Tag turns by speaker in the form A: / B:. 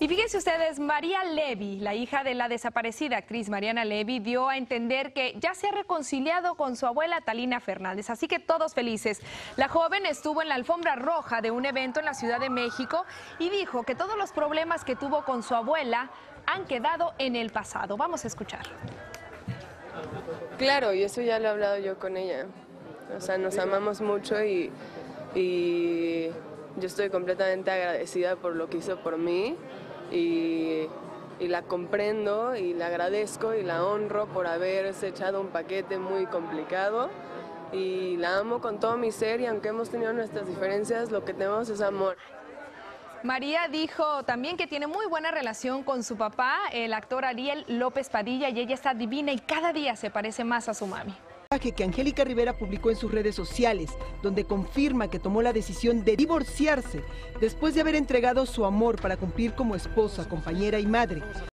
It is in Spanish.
A: Y fíjense ustedes, María Levy, la hija de la desaparecida actriz Mariana Levy, dio a entender que ya se ha reconciliado con su abuela Talina Fernández, así que todos felices. La joven estuvo en la alfombra roja de un evento en la Ciudad de México y dijo que todos los problemas que tuvo con su abuela han quedado en el pasado. Vamos a escuchar.
B: Claro, y eso ya lo he hablado yo con ella. O sea, nos amamos mucho y yo estoy completamente agradecida por lo que hizo por mí y la comprendo y la agradezco y la honro por haberse echado un paquete muy complicado y la amo con todo mi ser y aunque hemos tenido nuestras diferencias, lo que tenemos es amor.
A: María dijo también que tiene muy buena relación con su papá, el actor Ariel López Padilla, y ella está divina y cada día se parece más a su mami.
C: Que Angélica Rivera publicó en sus redes sociales, donde confirma que tomó la decisión de divorciarse después de haber entregado su amor para cumplir como esposa, compañera y madre.